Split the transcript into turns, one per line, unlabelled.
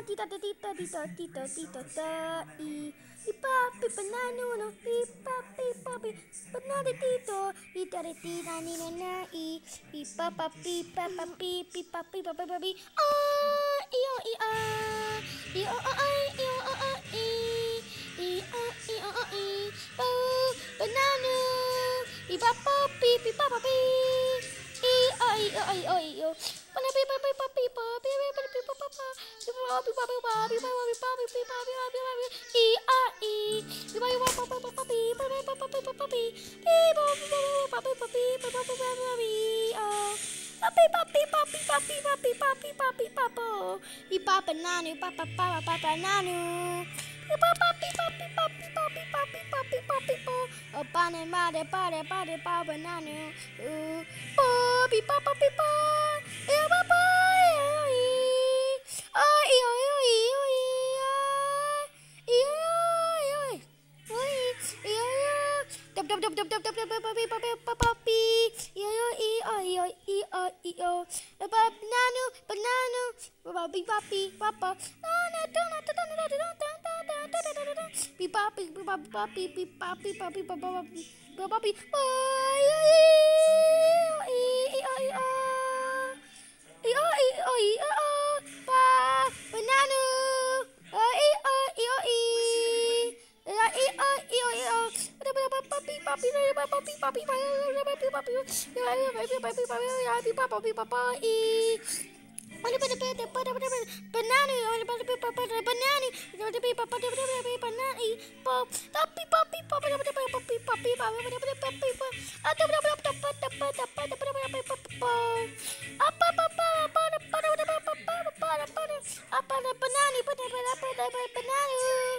tita tita tita tita tita ta i papi banana no papi banana tito tita tita ni na i papa pi papi papi ah io i a io io i banana i papa pi papa pi io papi papi papi papi papi banana